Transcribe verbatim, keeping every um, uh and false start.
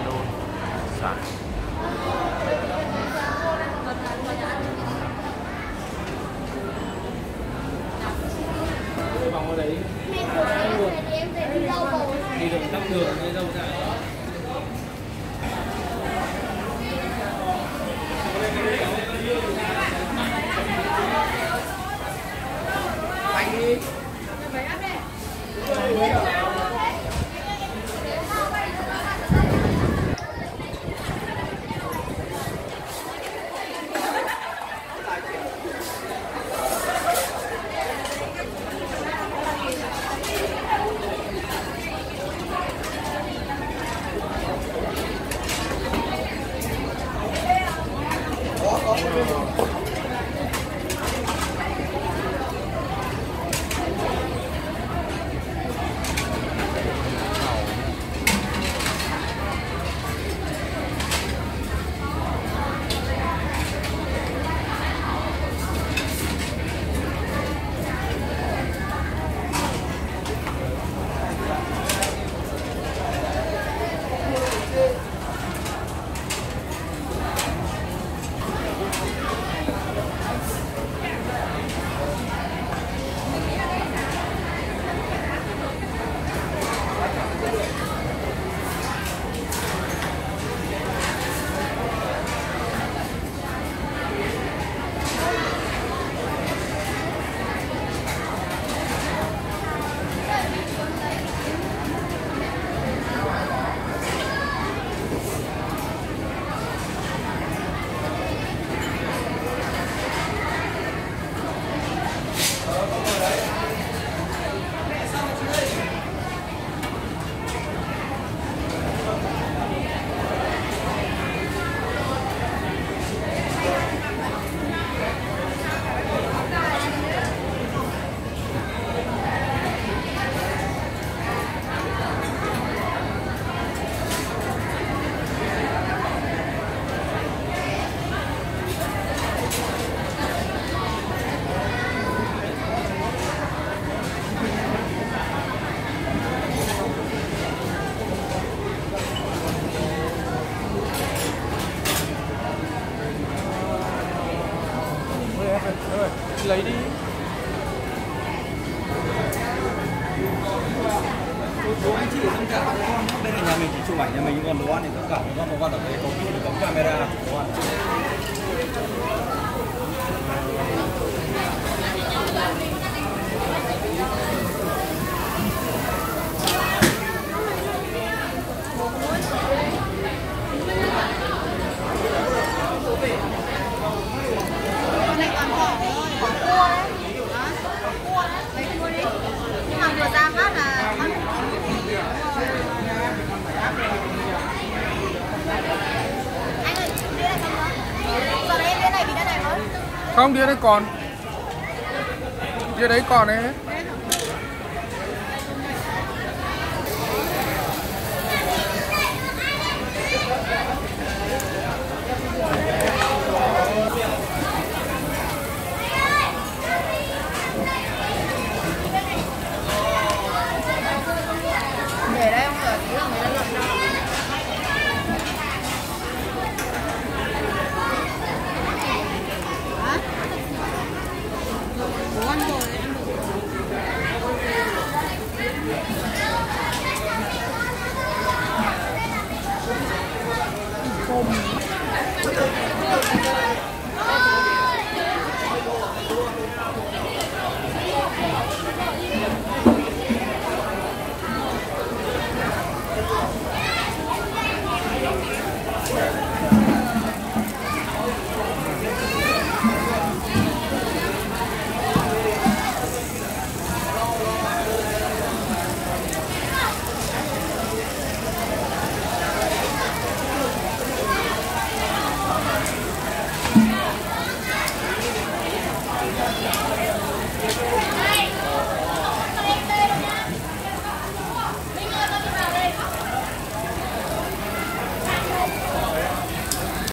đôn xả. Vòng ở đấy đi đường tắc đường đi đâu ra anh đi. Lấy đi. Bố anh chị ở trong cả các con. Đây là nhà mình chỉ chụp ảnh nhà mình, còn đồ ăn thì tất cả các con, đồ ăn ở đây có được cắm camera đồ ăn. Không, đĩa đấy còn. Đĩa đấy còn đấy.